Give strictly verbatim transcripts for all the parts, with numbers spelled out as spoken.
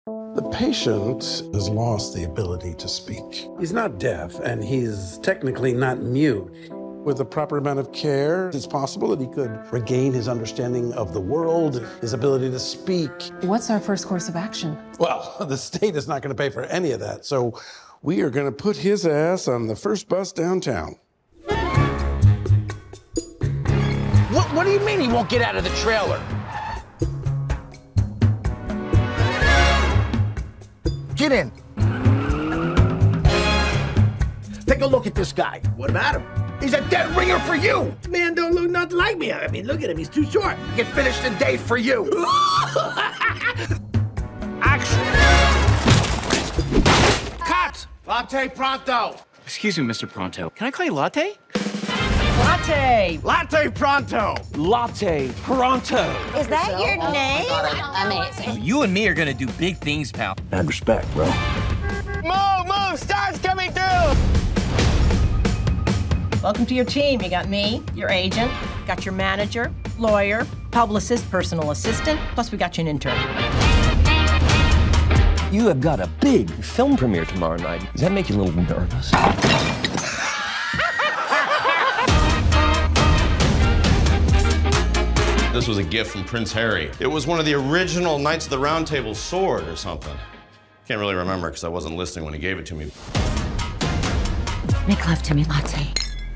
The patient has lost the ability to speak. He's not deaf, and he's technically not mute. With the proper amount of care, it's possible that he could regain his understanding of the world, his ability to speak. What's our first course of action? Well, the state is not going to pay for any of that, so we are going to put his ass on the first bus downtown. What, what do you mean he won't get out of the trailer? Get in. Take a look at this guy. What about him? He's a dead ringer for you. Man don't look nothing like me. I mean, look at him. He's too short. Get finished the day for you. Action. Cut. Latte pronto. Excuse me, Mister Pronto. Can I call you Latte? Latte. Latte pronto. Latte Pronto. Is that your name? Amazing. You and me are gonna do big things, pal. Mad respect, bro. Move, move. Stars coming through. Welcome to your team. You got me, your agent, got your manager, lawyer, publicist, personal assistant, plus we got you an intern. You have got a big film premiere tomorrow night. Does that make you a little nervous? This was a gift from Prince Harry. It was one of the original Knights of the Round Table sword or something. Can't really remember because I wasn't listening when he gave it to me. Make love to me, Latte.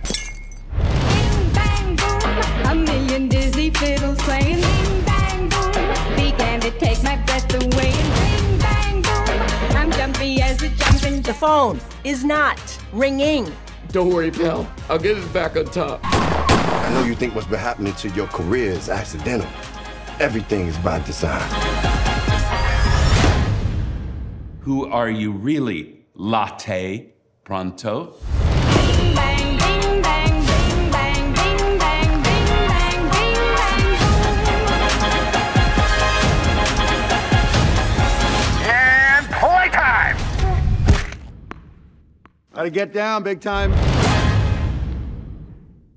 A million dizzy fiddles playing, bing, bang, boom. Began to take my breath away, and bing, bang, boom. I'm jumpy as a jumping. The phone is not ringing. Don't worry, pal. I'll get us back on top. I know you think what's been happening to your career is accidental. Everything is by design. Who are you really, Latte Pronto? Bing, bang, bing, bang, bing, bang, bing, bang, bing, bang, bing, bang, And playtime! Gotta get down, big time.